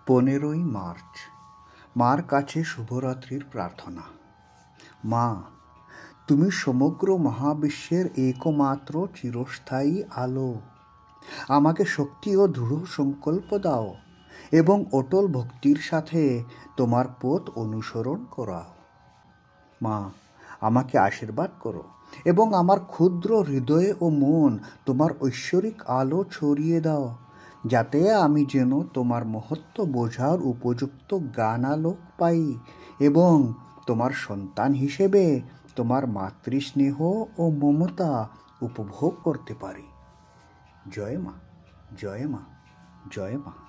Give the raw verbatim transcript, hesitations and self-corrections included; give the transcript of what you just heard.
পনেরোই মার্চ, মার কাছে শুভরাত্রির প্রার্থনা। মা, তুমি সমগ্র মহাবিশ্বের একমাত্র চিরস্থায়ী আলো। আমাকে শক্তি ও দৃঢ় সংকল্প দাও এবং অটল ভক্তির সাথে তোমার পথ অনুসরণ করাও। মা, আমাকে আশীর্বাদ করো এবং আমার ক্ষুদ্র হৃদয়ে ও মন তোমার ঐশ্বরিক আলো ছড়িয়ে দাও, যাতে আমি যেন তোমার মহত্ব বোঝার উপযুক্ত জ্ঞানালোক পাই এবং তোমার সন্তান হিসেবে তোমার মাতৃস্নেহ ও মমতা উপভোগ করতে পারি। জয় মা, জয় মা, জয় মা।